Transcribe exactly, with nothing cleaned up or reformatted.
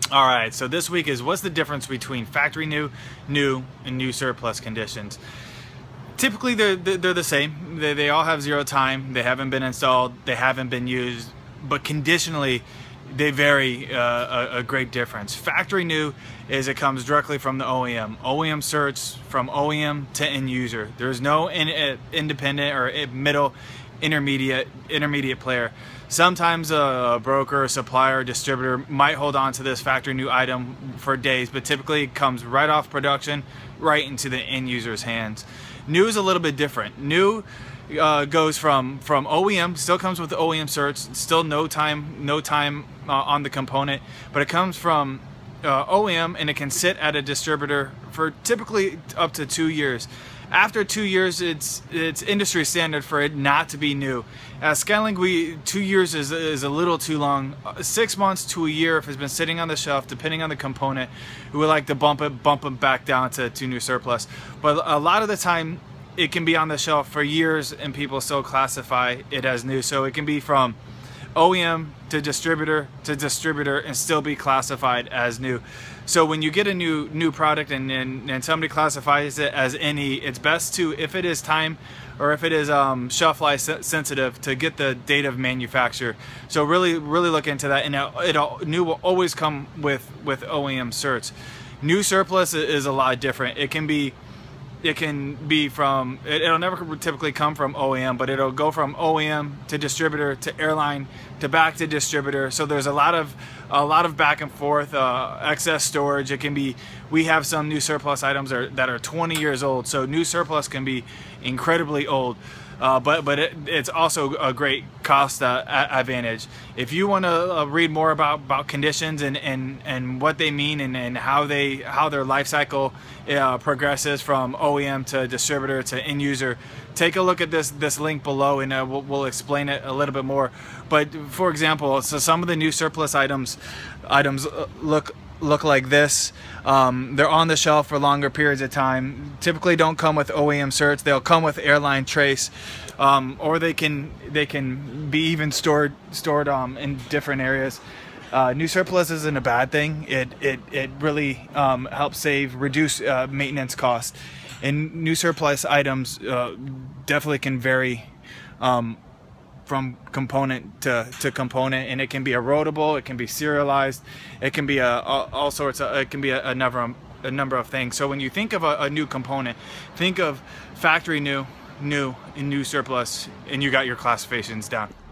All right, so this week is what's the difference between factory new, new, and new surplus conditions. Typically, they're, they're the same. They, they all have zero time. They haven't been installed. They haven't been used. But conditionally, they vary uh, a, a great difference. Factory new is it comes directly from the O E M. O E M certs from O E M to end user. There's no in, uh, independent or middle intermediate intermediate player. Sometimes a broker, a supplier, distributor might hold on to this factory new item for days, but typically it comes right off production, right into the end user's hands. New is a little bit different. New uh, goes from from O E M, still comes with O E M certs, still no time, no time uh, on the component, but it comes from uh, O E M and it can sit at a distributor for typically up to two years. After two years, it's it's industry standard for it not to be new. At Skylink, we two years is is a little too long. Six months to a year, if it's been sitting on the shelf, depending on the component, we would like to bump it bump it back down to to new surplus. But a lot of the time, it can be on the shelf for years, and people still classify it as new. So it can be from O E M to distributor to distributor and still be classified as new. So when you get a new new product and, and, and somebody classifies it as any, it's best to, if it is time or if it is um, shelf life sensitive, to get the date of manufacture. So really really look into that, and it, it new will always come with with O E M certs. New surplus is a lot different. It can be It can be from, it'll never typically come from O E M, but it'll go from O E M to distributor to airline to back to distributor. So there's a lot of a lot of back and forth, uh, excess storage. It can be, we have some new surplus items are, that are twenty years old. So new surplus can be incredibly old. Uh, but but it, it's also a great cost uh, advantage. If you want to uh, read more about, about conditions and, and, and what they mean and, and how they how their life cycle uh, progresses from O E M to distributor to end user, take a look at this this link below, and uh, we'll, we'll explain it a little bit more. But for example, so some of the new surplus items items look look like this. Um, they're on the shelf for longer periods of time. Typically don't come with O E M certs. They'll come with airline trace, um, or they can they can be even stored stored um, in different areas. Uh, new surplus isn't a bad thing. It it it really um, helps save reduce uh, maintenance costs. And new surplus items uh, definitely can vary Um, from component to, to component, and it can be erodible, it can be serialized, it can be a, all, all sorts of, it can be a, a, number, a number of things. So when you think of a, a new component, think of factory new, new, and new surplus, and you got your classifications down.